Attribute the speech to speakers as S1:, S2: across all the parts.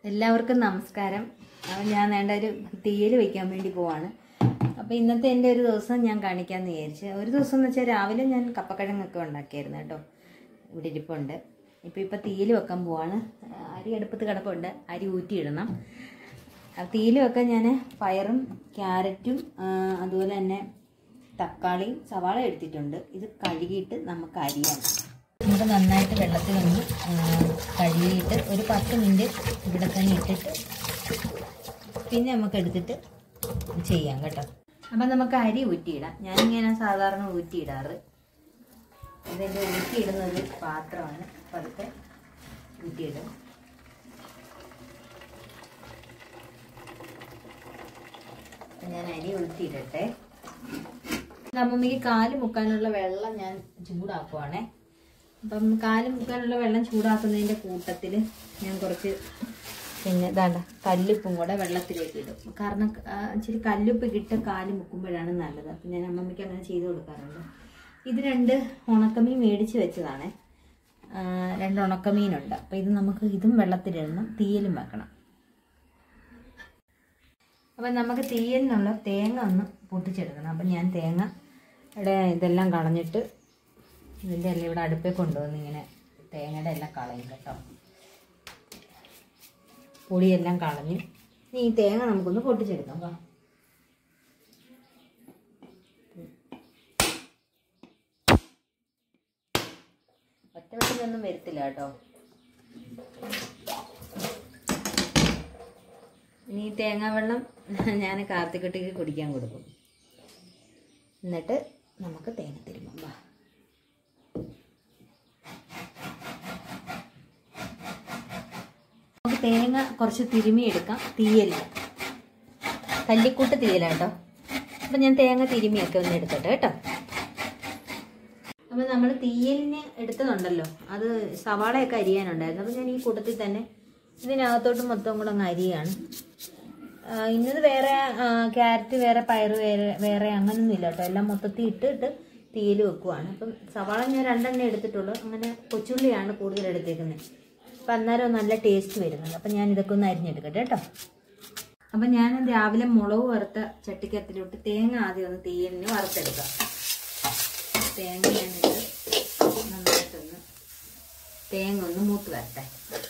S1: എല്ലാവർക്കും നമസ്കാരം. ഞാൻ വേണ്ട ഒരു തീയൽ വയ്ക്കാൻ വേണ്ടി പോവാണ്. അപ്പോൾ ഇന്നത്തെ എൻ്റെ ഒരു ദിവസം ഞാൻ കാണിക്കാമെന്ന് വിചാരിച്ചു. ഒരു ദിവസം എന്ന് വെച്ചാൽ രാവിലെ ഞാൻ കപ്പക്കിഴങ്ങൊക്കെ ഉണ്ടാക്കിയായിരുന്നു കേട്ടോ. ഇവിടെ ഇരിപ്പുണ്ട്. ഇപ്പോൾ തീയൽ വെക്കാൻ പോവാണ്. അരി അടുപ്പത്ത് കിടപ്പുണ്ട്. അരി ഊറ്റിയിടണം. തീയൽ വെക്കാൻ ഞാൻ പയറും ക്യാരറ്റും അതുപോലെ തന്നെ തക്കാളിയും സവാള എടുത്തിട്ടുണ്ട്. ഇത് കഴുകിയിട്ട് നമുക്ക് അരിയാണ്. നമുക്ക് നന്നായിട്ട് വെള്ളത്തിലൊന്ന് കഴുകിയിട്ട് ഒരു 10 മിനിറ്റ് ഇവിടെ തന്നെ ഇട്ടിട്ട് പിന്നെ നമുക്ക് എടുത്തിട്ട് ചെയ്യാം കേട്ടോ. അപ്പം നമുക്ക് അരി ഊറ്റിയിടാം. ഞാനിങ്ങനെ സാധാരണ ഊറ്റിയിടാറ്. ഇതെൻ്റെ ഊറ്റിയിടുന്ന ഒരു പാത്രമാണ്. അപ്പം അതൊക്കെ ഊറ്റിയിടും. ഞാൻ അരി ഊറ്റിയിടട്ടെ. അമ്മമ്മയ്ക്ക് കാല് മുക്കാനുള്ള വെള്ളം ഞാൻ ചൂടാക്കുവാണേ. അപ്പം കാല് മുക്കാനുള്ള വെള്ളം ചൂടാക്കുന്നതിൻ്റെ കൂട്ടത്തിൽ ഞാൻ കുറച്ച് പിന്നെ ഇതാണ്ട കല്ലുപ്പും കൂടെ വെള്ളത്തിലേക്ക് ഇടും. കാരണം ഇച്ചിരി കല്ലുപ്പ് ഇട്ട് കാല് മുക്കുമ്പോഴാണ് നല്ലത്. അപ്പം ഞാൻ അമ്മമ്മയ്ക്ക് അങ്ങനെ ചെയ്ത് കൊടുക്കാറുണ്ട്. ഇത് 2 ഉണക്കമീൻ മേടിച്ച് വെച്ചതാണ്. 2 ഉണക്കമീനുണ്ട്. അപ്പം ഇത് നമുക്ക് ഇതും വെള്ളത്തിലിടണം, തീയലും വെക്കണം. അപ്പം നമുക്ക് തീയലിനുള്ള തേങ്ങ ഒന്ന് പൊട്ടിച്ചെടുക്കണം. അപ്പം ഞാൻ തേങ്ങ ഇവിടെ ഇതെല്ലാം കളഞ്ഞിട്ട് ഇതിൻ്റെ എല്ലാം ഇവിടെ അടുപ്പിൽ കൊണ്ടുവന്ന് ഇങ്ങനെ തേങ്ങയുടെ എല്ലാം കളയും കേട്ടോ. പൊടിയെല്ലാം കളഞ്ഞ് ഈ തേങ്ങ നമുക്കൊന്ന് പൊട്ടിച്ചെടുക്കാം. ഒറ്റ വെട്ടിലൊന്നും വരത്തില്ല കേട്ടോ. ഇനി ഈ തേങ്ങാ വെള്ളം ഞാൻ കാർത്തിക്കുട്ടിക്ക് കുടിക്കാൻ കൊടുക്കും. എന്നിട്ട് നമുക്ക് തേങ്ങ തിരുമ്പാം. നമുക്ക് തേങ്ങ കുറച്ച് തിരുമിയെടുക്കാം. തീയലിന് കല്ലിക്കൂട്ട് തീയലാട്ടോ. അപ്പം ഞാൻ തേങ്ങ തിരുമിയൊക്കെ ഒന്ന് എടുക്കട്ടെ കേട്ടോ. അപ്പം നമ്മൾ തീയലിന് എടുത്തതുണ്ടല്ലോ, അത് സവാളയൊക്കെ അരിയാനുണ്ടായിരുന്നു. അപ്പം ഞാൻ ഈ കൂട്ടത്തിൽ തന്നെ ഇതിനകത്തോട്ട് മൊത്തം കൂടെ അങ്ങ് അരിയാണ്. ഇന്നത് വേറെ ക്യാരറ്റ് വേറെ പയറ് വേറെ അങ്ങനൊന്നും ഇല്ല കേട്ടോ. എല്ലാം മൊത്തത്തിൽ ഇട്ടിട്ട് തീയൽ വെക്കുവാണ്. അപ്പം സവാള ഞാൻ 2 എടുത്തിട്ടുള്ളൂ. അങ്ങനെ കൊച്ചുള്ളിയാണ് കൂടുതൽ എടുത്തേക്കുന്നത്. അപ്പം അന്നേരം നല്ല ടേസ്റ്റ് വരുന്നത്. അപ്പം ഞാൻ ഇതൊക്കെ ഒന്ന് അരിഞ്ഞെടുക്കട്ടെ കേട്ടോ. അപ്പം ഞാൻ രാവിലെ മുളക് വറുത്ത ചട്ടിക്കകത്തിലോട്ട് തേങ്ങ ആദ്യം ഒന്ന് തീയലിന് വറുത്തെടുക്കാം. തേങ്ങ ഞാനിട്ട് നന്നായിട്ടൊന്ന് തേങ്ങ ഒന്ന് മൂത്ത് വരട്ടെ.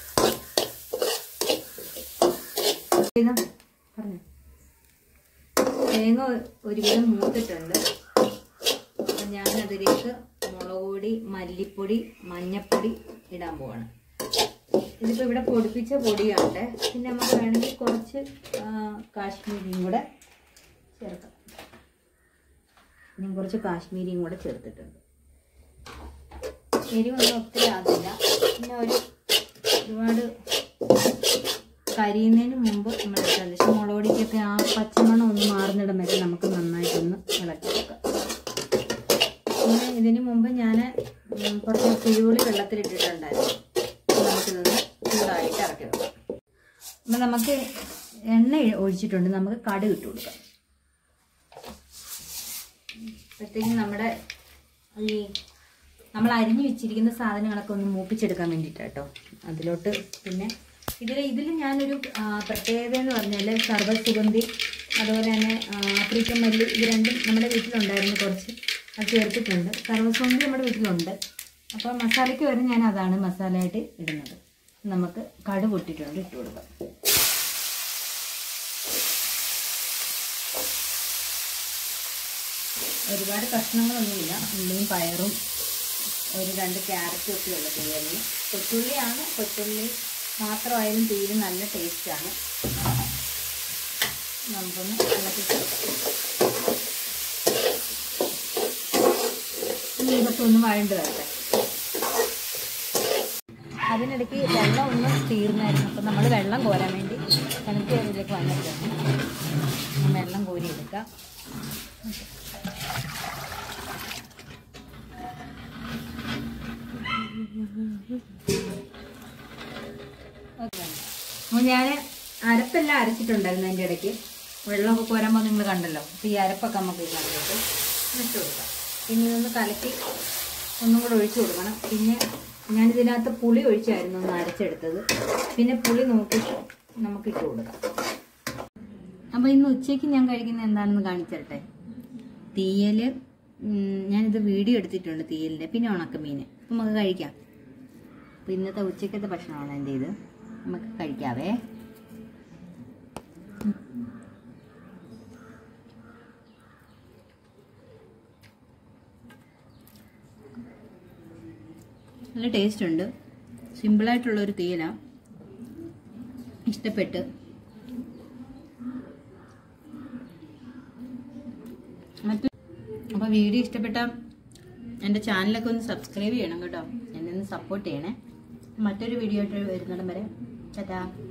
S1: പറഞ്ഞു തേങ്ങ ഒരുവിധം മൂത്തിട്ടുണ്ട്. അപ്പം ഞാനതിലേക്ക് മുളക് പൊടി, മല്ലിപ്പൊടി, മഞ്ഞപ്പൊടി ഇടാൻ പോവാണ്. ഇതിപ്പോൾ ഇവിടെ പൊടിപ്പിച്ച പൊടിയുണ്ട്. പിന്നെ നമുക്ക് വേണമെങ്കിൽ കുറച്ച് കാശ്മീരിയും കൂടെ ചേർക്കാം. ഞാൻ കുറച്ച് കാശ്മീരിയും കൂടെ ചേർത്തിട്ടുണ്ട്. എരിവൊന്നും ഒത്തിരി ആകില്ല. പിന്നെ ഒരുപാട് കരിയുന്നതിന് മുമ്പ് നമ്മൾ എടുത്താൽ പക്ഷേ മുളക് പൊടിക്കൊക്കെ ആ പച്ചമണം ഒന്ന് മാറുന്നിടം വരെ നമുക്ക് നന്നായിട്ടൊന്ന് ഇളക്കി വെക്കാം. പിന്നെ ഇതിന് മുമ്പ് ഞാൻ കുറച്ച് പുഴുപുളി വെള്ളത്തിലിട്ടിട്ടുണ്ടായിരുന്നു. നമുക്കിതൊന്ന് ചൂടായിട്ട് ഇറക്കി വെക്കാം. അപ്പം നമുക്ക് എണ്ണ ഒഴിച്ചിട്ടുണ്ട്. നമുക്ക് കടുക് ഇട്ട് കൊടുക്കാം. അപ്പോഴത്തേക്കും നമ്മുടെ ഈ നമ്മൾ അരിഞ്ഞു വെച്ചിരിക്കുന്ന സാധനങ്ങളൊക്കെ ഒന്ന് മൂപ്പിച്ചെടുക്കാൻ വേണ്ടിയിട്ടാണ് കേട്ടോ. അതിലോട്ട് പിന്നെ ഇതിൽ ഞാനൊരു പ്രത്യേകത എന്ന് പറഞ്ഞാൽ സർവ്വസുഗന്ധി അതുപോലെ തന്നെ ആഫ്രിക്കൻ മല്ലി ഇത് രണ്ടും നമ്മുടെ വീട്ടിലുണ്ടായിരുന്നു. കുറച്ച് അത് ചേർത്തിട്ടുണ്ട്. സർവ്വസുഗന്ധി നമ്മുടെ വീട്ടിലുണ്ട്. അപ്പോൾ മസാലയ്ക്ക് വരെ ഞാൻ അതാണ് മസാലയായിട്ട് ഇടുന്നത്. നമുക്ക് കടുക് പൊട്ടിട്ടുണ്ട്, ഇട്ട് കൊടുക്കാം. ഒരുപാട് കഷ്ണങ്ങളൊന്നുമില്ല. ഉള്ളിയും പയറും ഒരു 2 ക്യാരറ്റും ഒക്കെ ഉള്ള തീയലിന്. കൊച്ചുള്ളിയാണ്. കൊച്ചുള്ളി മാത്രമായാലും തീയൽ നല്ല ടേസ്റ്റാണ്. നമുക്കൊന്ന് ഇളക്കി കൊടുക്കാം. ഇനി ഇതൊക്കെ ഒന്ന് വഴണ്ട് വരട്ടെ. അതിനിടയ്ക്ക് വെള്ളം ഒന്ന് തീർന്നായിരുന്നു. അപ്പം നമ്മൾ വെള്ളം കോരാൻ വേണ്ടി തണുപ്പ് അതിലേക്ക് വന്നിട്ടുണ്ട്. വെള്ളം കോരി എടുക്കാം. അപ്പോൾ ഞാൻ അരപ്പെല്ലാം അരച്ചിട്ടുണ്ടായിരുന്നു. അതിൻ്റെ ഇടയ്ക്ക് വെള്ളമൊക്കെ കോരുമ്പോൾ നിങ്ങൾ കണ്ടല്ലോ. അപ്പോൾ ഈ അരപ്പൊക്കെ നമുക്ക് ഇതിനകത്തോട്ട് ഇട്ട് കൊടുക്കാം. പിന്നെ ഇതൊന്ന് കലക്കി ഒന്നും കൂടെ ഒഴിച്ചു കൊടുക്കണം. പിന്നെ ഞാനിതിനകത്ത് പുളി ഒഴിച്ചായിരുന്നു ഒന്ന് അരച്ചെടുത്തത്. പിന്നെ പുളി നോക്കി നമുക്ക് ഇട്ട് കൊടുക്കാം. അപ്പോൾ ഇന്ന് ഉച്ചയ്ക്ക് ഞാൻ കഴിക്കുന്നത് എന്താണെന്ന് കാണിച്ചു തരട്ടെ. തീയൽ, ഞാനിത് വീഡിയോ എടുത്തിട്ടുണ്ട് തീയലിൻ്റെ, പിന്നെ ഉണക്കമീൻ. നമുക്ക് കഴിക്കാം. അപ്പോൾ ഇന്നത്തെ ഉച്ചയ്ക്കത്തെ ഭക്ഷണമാണ് എൻ്റെ ഇത്. നമുക്ക് കഴിക്കാവേ. നല്ല ടേസ്റ്റ് ഉണ്ട്. സിമ്പിളായിട്ടുള്ളൊരു തീയലാണ്, ഇഷ്ടപ്പെട്ട്. അപ്പോൾ വീഡിയോ ഇഷ്ടപ്പെട്ട എൻ്റെ ചാനലൊക്കെ ഒന്ന് സബ്സ്ക്രൈബ് ചെയ്യണം കേട്ടോ. എന്നെ ഒന്ന് സപ്പോർട്ട് ചെയ്യണേ. മറ്റൊരു വീഡിയോ ആയിട്ട് വരുന്നിടം വരെ ടാറ്റാ.